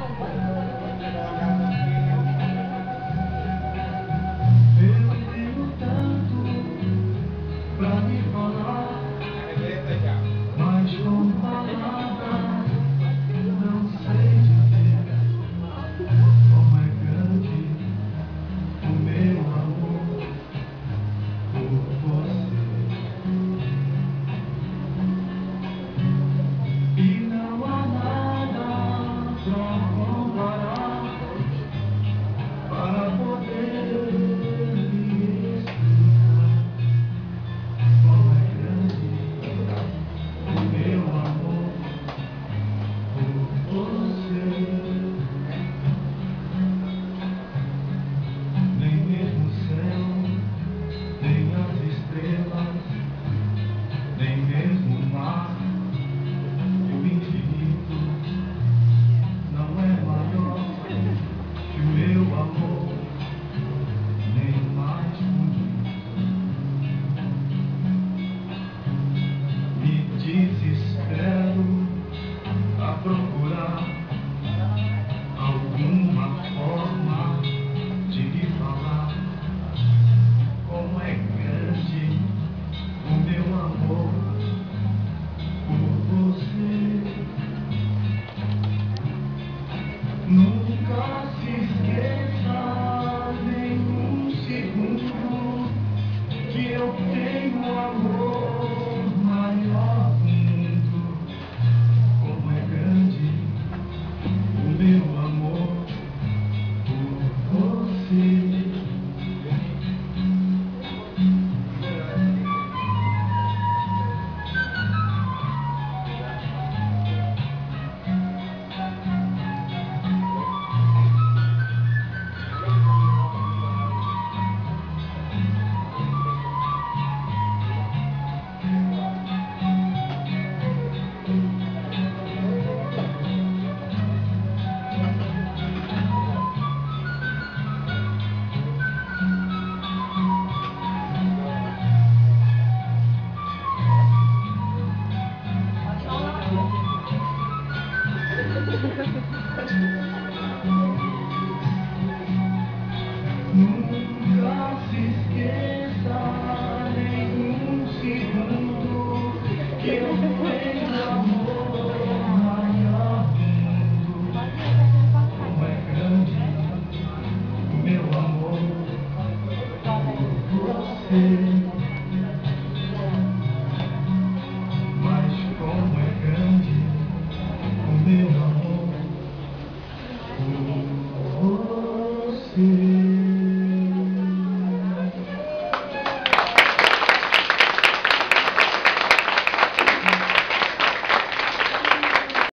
Eu tenho tanto pra me falar, mas com palavras não sei dizer como é grande o meu amor por você. E não há nada pra comparar para poder lhe explicar como é grande o meu amor por você. Nem mesmo o céu, nem as estrelas, nem mesmo o mar, o infinito não é maior que o meu amor, nem mais bonito. Me desespero a procurar alguma forma de lhe falar como é grande o meu amor por você. Nunca se esqueça nem um segundo que eu tenho o amor maior do mundo. Como é grande o meu amor por você. Nunca se esqueça nem um segundo que eu tenho amor maior do mundo. Como é grande o meu amor por você. Mas como é grande o meu amor por você.